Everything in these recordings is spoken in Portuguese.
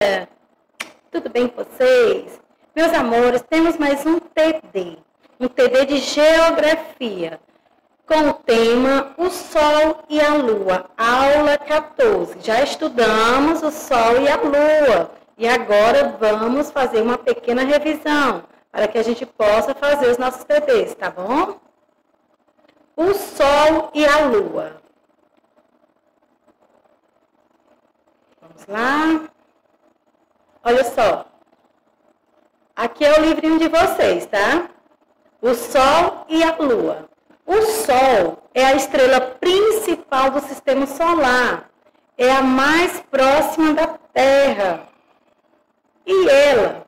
Tudo bem com vocês? Meus amores, temos mais um TD de Geografia, com o tema O Sol e a Lua, aula 14. Já estudamos o Sol e a Lua, e agora vamos fazer uma pequena revisão, para que a gente possa fazer os nossos TDs, tá bom? O Sol e a Lua. Vamos lá. Olha só. Aqui é o livrinho de vocês, tá? O Sol e a Lua. O Sol é a estrela principal do sistema solar. É a mais próxima da Terra. E ela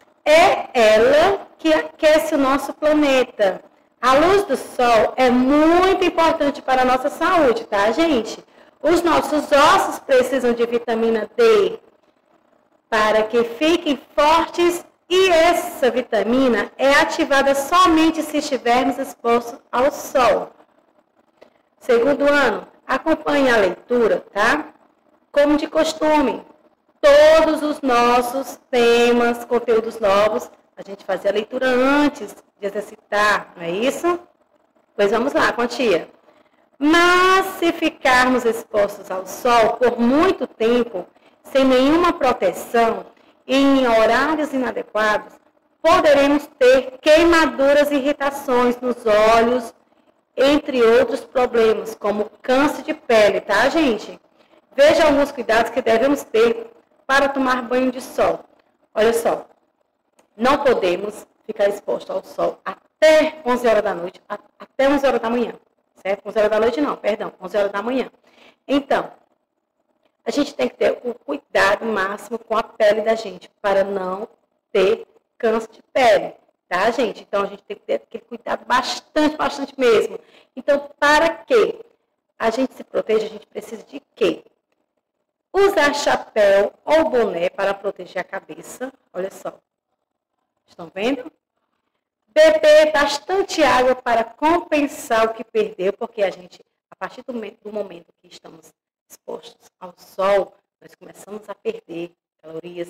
que aquece o nosso planeta. A luz do Sol é muito importante para a nossa saúde, tá, gente? Os nossos ossos precisam de vitamina D para que fiquem fortes e essa vitamina é ativada somente se estivermos expostos ao sol. Segundo ano, acompanhe a leitura, tá? Como de costume, todos os nossos temas, conteúdos novos, a gente fazia a leitura antes de exercitar, não é isso? Pois vamos lá, quantia. Mas se ficarmos expostos ao sol por muito tempo, sem nenhuma proteção e em horários inadequados, poderemos ter queimaduras e irritações nos olhos, entre outros problemas, como câncer de pele, tá, gente? Veja alguns cuidados que devemos ter para tomar banho de sol. Olha só, não podemos ficar exposto ao sol até 11 horas da noite, até 11 horas da manhã, certo? 11 horas da noite não, perdão, 11 horas da manhã. Então, a gente tem que ter o cuidado máximo com a pele da gente, para não ter câncer de pele, tá, gente? Então, a gente tem que ter aquele cuidado bastante mesmo. Então, para que a gente se proteja, a gente precisa de quê? Usar chapéu ou boné para proteger a cabeça, olha só. Estão vendo? Beber bastante água para compensar o que perdeu, porque a gente, a partir do momento que estamos expostos ao sol, nós começamos a perder calorias,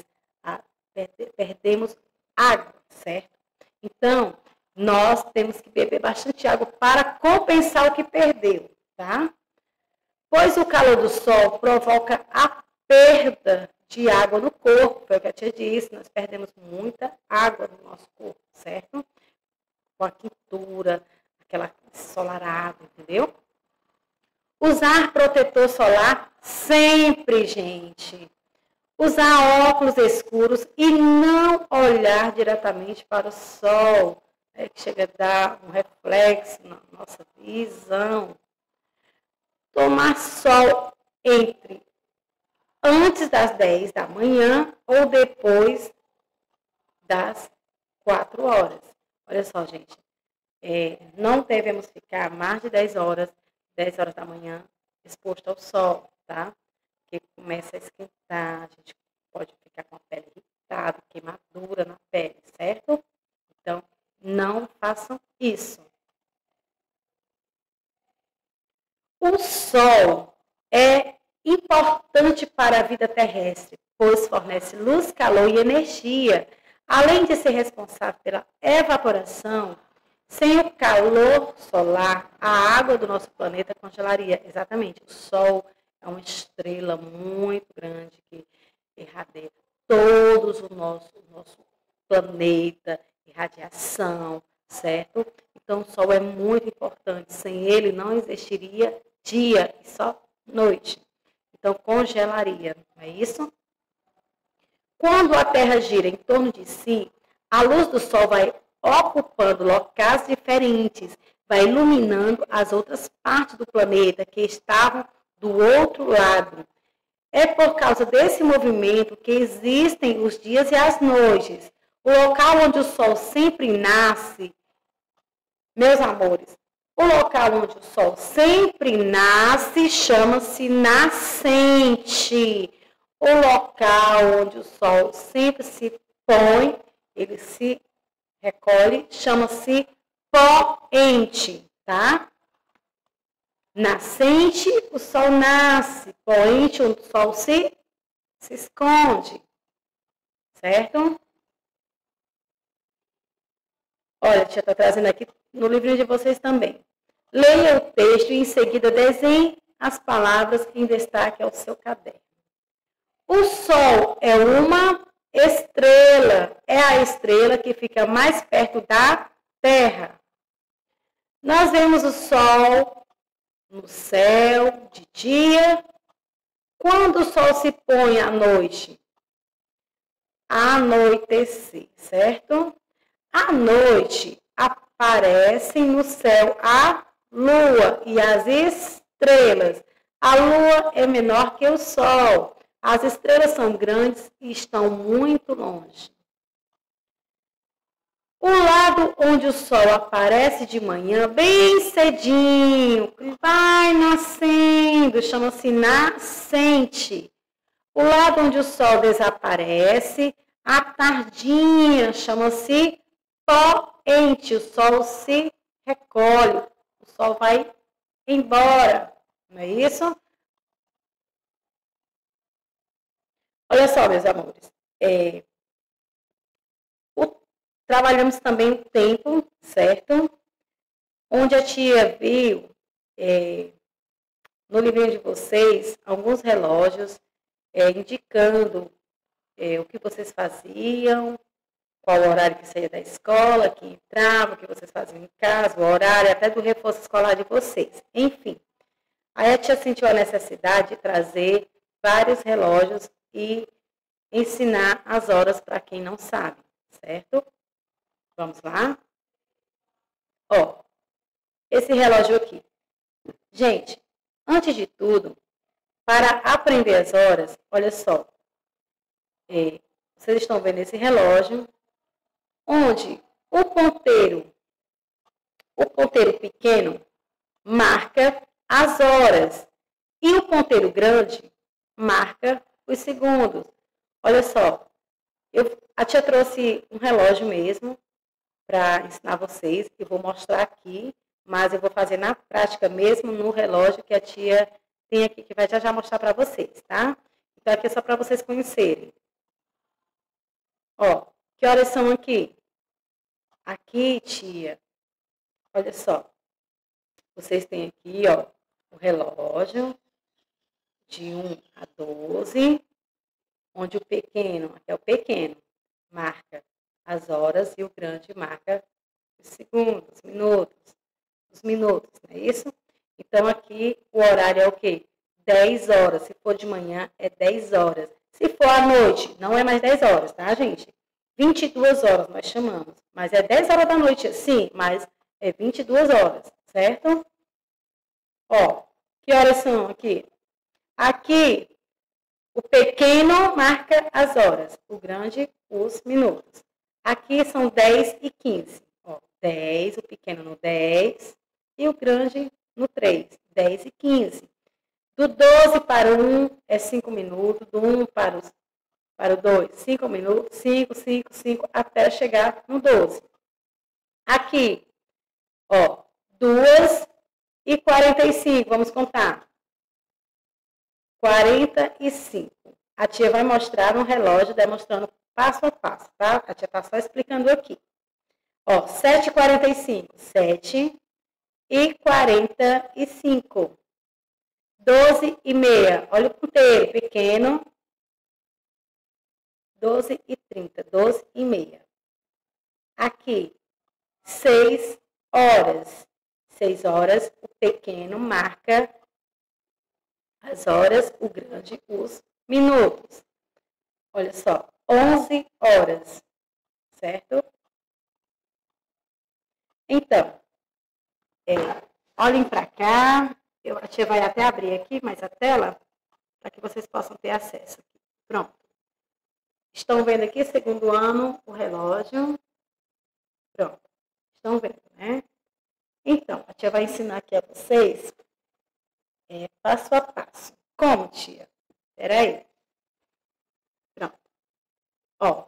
perdemos água, certo? Então, nós temos que beber bastante água para compensar o que perdeu, tá? Pois o calor do sol provoca a perda de água no corpo, foi o que a tia disse, nós perdemos muita água no nosso corpo, certo? Com a quintura, aquela ensolarada, entendeu? Usar protetor solar sempre, gente. Usar óculos escuros e não olhar diretamente para o sol, que chega a dar um reflexo na nossa visão. Tomar sol antes das 10 da manhã ou depois das 4 horas. Olha só, gente, não devemos ficar mais de 10 horas da manhã exposto ao sol, tá? Porque começa a esquentar, a gente pode ficar com a pele irritada, queimadura na pele, certo? Então, não façam isso. O sol é importante para a vida terrestre, pois fornece luz, calor e energia. Além de ser responsável pela evaporação, sem o calor solar, a água do nosso planeta congelaria. Exatamente, o Sol é uma estrela muito grande que irradia todo o nosso planeta, radiação, certo? Então, o Sol é muito importante. Sem ele, não existiria dia e só noite. Então, congelaria, não é isso? Quando a Terra gira em torno de si, a luz do Sol vai ocupando locais diferentes, vai iluminando as outras partes do planeta que estavam do outro lado. É por causa desse movimento que existem os dias e as noites. O local onde o Sol sempre nasce, meus amores, o local onde o Sol sempre nasce chama-se nascente. O local onde o Sol sempre se põe, ele se recolhe, chama-se poente, tá? Nascente, o Sol nasce. Poente, onde o Sol se esconde. certo? Olha, a tia está trazendo aqui no livrinho de vocês também. Leia o texto e em seguida desenhe as palavras em destaque ao seu caderno. O Sol é uma estrela, é a estrela que fica mais perto da Terra. Nós vemos o Sol no céu de dia. Quando o Sol se põe à noite? Anoitecer, certo? À noite aparecem no céu a Lua e as estrelas. A Lua é menor que o Sol. As estrelas são grandes e estão muito longe. O lado onde o Sol aparece de manhã, bem cedinho, vai nascendo, chama-se nascente. O lado onde o Sol desaparece, à tardinha, chama-se poente. O Sol se recolhe, o Sol vai embora, não é isso? Olha só, meus amores, trabalhamos também o tempo, certo? Onde a tia viu, no livrinho de vocês, alguns relógios indicando o que vocês faziam, qual o horário que saía da escola, que entrava, o que vocês faziam em casa, o horário até do reforço escolar de vocês. Enfim, aí a tia sentiu a necessidade de trazer vários relógios e ensinar as horas para quem não sabe, certo? Vamos lá? Ó, esse relógio aqui. Gente, antes de tudo, para aprender as horas, olha só. Vocês estão vendo esse relógio, onde o ponteiro pequeno marca as horas e o ponteiro grande marca os segundos. Olha só, a tia trouxe um relógio mesmo para ensinar vocês. Eu vou mostrar aqui, mas eu vou fazer na prática mesmo no relógio que a tia tem aqui, que vai já mostrar para vocês, tá? Então, aqui é só para vocês conhecerem. Ó, que horas são aqui? Aqui, tia, olha só. Vocês têm aqui, ó, o relógio de 1 a 12, onde o pequeno, aqui é o pequeno, marca as horas e o grande marca os segundos, os minutos, não é isso? Então, aqui o horário é o quê? 10 horas. Se for de manhã, é 10 horas. Se for à noite, não é mais 10 horas, tá, gente? 22 horas nós chamamos. Mas é 10 horas da noite, sim, mas é 22 horas, certo? Ó, que horas são aqui? Aqui, o pequeno marca as horas, o grande, os minutos. Aqui são 10 e 15. Ó, 10, o pequeno no 10 e o grande no 3. 10 e 15. Do 12 para o 1 é 5 minutos. Do 1 para o 2, 5 minutos. 5, 5, 5, até chegar no 12. Aqui, ó, 2 e 45. Vamos contar. 45. A tia vai mostrar no relógio, demonstrando passo a passo, tá? A tia está só explicando aqui. Ó, 7h45. 7h45. 12h30. Olha o ponteiro, pequeno. 12h30. 12h30. Aqui, 6 horas. 6 horas, o pequeno marca as horas, o grande, os minutos. Olha só, 11 horas, certo? Então, olhem para cá. A tia vai até abrir aqui mais a tela, para que vocês possam ter acesso. Pronto. Estão vendo aqui, segundo ano, o relógio. Pronto. Estão vendo, né? Então, a tia vai ensinar aqui a vocês passo a passo. Como, tia? Espera aí. Pronto. Ó.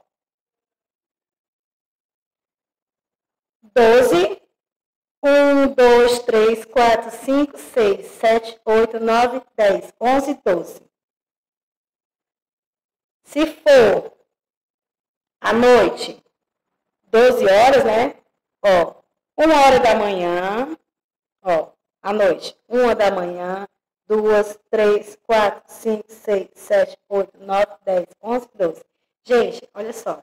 12. 1, 2, 3, 4, 5, 6, 7, 8, 9, 10, 11, 12. Se for À noite, 12 horas, né? Ó, 1 hora da manhã, ó, à noite, 1 da manhã, 2, 3, 4, 5, 6, 7, 8, 9, 10, 11, 12. Gente, olha só.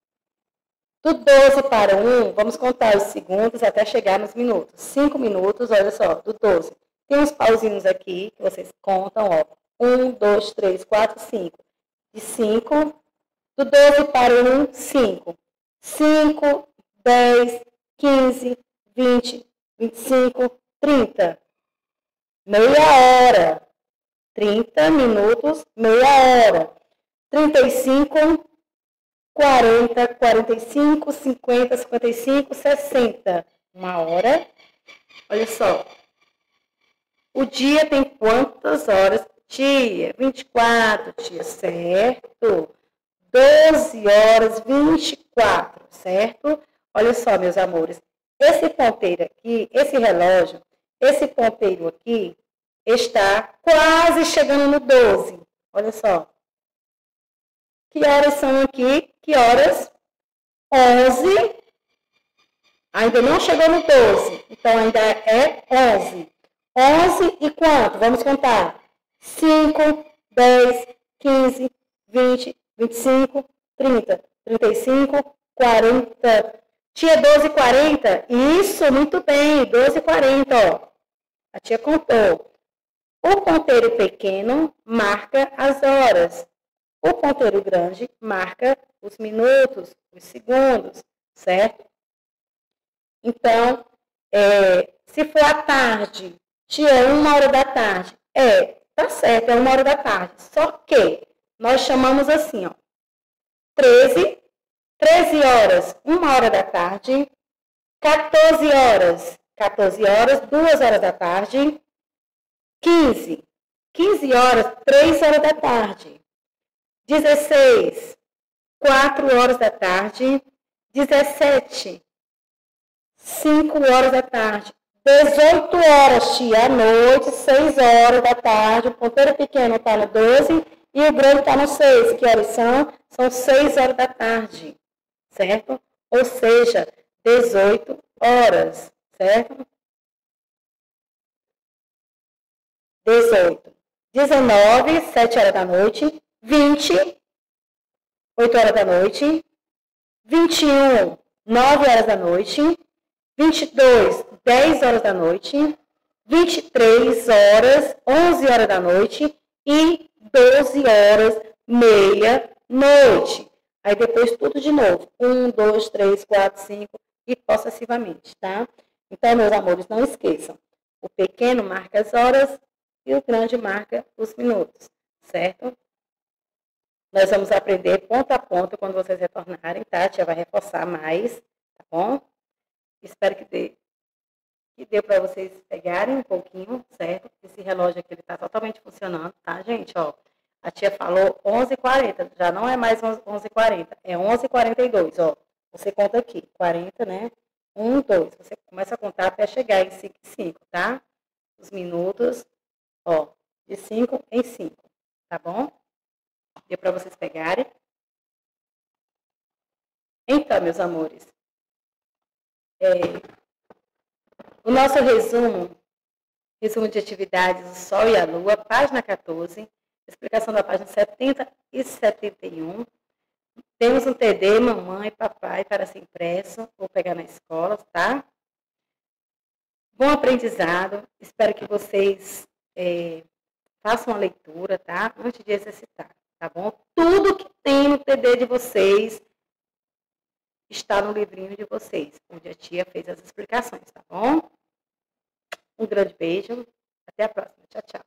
Do 12 para 1, vamos contar os segundos até chegar nos minutos. 5 minutos, olha só, do 12. Tem uns pauzinhos aqui que vocês contam, ó. 1, 2, 3, 4, 5. De 5, do 12 para 1, 5. 5, 10, 15, 20, 25, 30. Meia hora. 30 minutos, meia hora. 35, 40, 45, 50, 55, 60. 1 hora. Olha só. O dia tem quantas horas? Tia, 24, tia, certo? 12 horas, 24, certo? Olha só, meus amores. Esse ponteiro aqui, esse relógio, esse ponteiro aqui, está quase chegando no 12. Olha só. Que horas são aqui? Que horas? 11. Ainda não chegou no 12. Então, ainda é 11. 11 e quanto? Vamos contar. 5, 10, 15, 20, 25, 30, 35, 40. Tia, 12 e 40? Isso, muito bem. 12 e 40, ó. A tia contou. O ponteiro pequeno marca as horas. O ponteiro grande marca os minutos, os segundos, certo? Então, se for à tarde, tia, 1 hora da tarde. Tá certo, é 1 hora da tarde. Só que nós chamamos assim, ó. 13 horas, 1 hora da tarde. 14 horas, 2 horas da tarde. 15 horas, 3 horas da tarde. 16, 4 horas da tarde. 17, 5 horas da tarde. 18 horas, tia, à noite, 6 horas da tarde. O ponteiro pequeno está no 12 e o grande está no 6. Que horas são? São 6 horas da tarde, certo? Ou seja, 18 horas, certo? 18, 19, 7 horas da noite. 20, 8 horas da noite. 21, 9 horas da noite. 22, 10 horas da noite. 23 horas, 11 horas da noite. E 12 horas, meia-noite. Aí depois tudo de novo. 1, 2, 3, 4, 5 e possessivamente, tá? Então, meus amores, não esqueçam. O pequeno marca as horas e o grande marca os minutos, certo? Nós vamos aprender ponto a ponto quando vocês retornarem, tá? A tia vai reforçar mais, tá bom? Espero que dê para vocês pegarem um pouquinho, certo? Esse relógio aqui, ele tá totalmente funcionando, tá, gente? Ó, a tia falou 11h40, já não é mais 11h40, é 11h42, ó. Você conta aqui, 40, né? 1, 2, você começa a contar até chegar em 5 em 5, tá? Os minutos, ó, de 5 em 5, tá bom? Deu para vocês pegarem? Então, meus amores, o nosso resumo de atividades do Sol e a Lua, página 14, explicação da página 70 e 71. Temos um TD, mamãe, papai, para ser impresso, vou pegar na escola, tá? Bom aprendizado, espero que vocês façam a leitura, tá? Antes de exercitar, tá bom? Tudo que tem no TD de vocês está no livrinho de vocês, onde a tia fez as explicações, tá bom? Um grande beijo, até a próxima, tchau, tchau.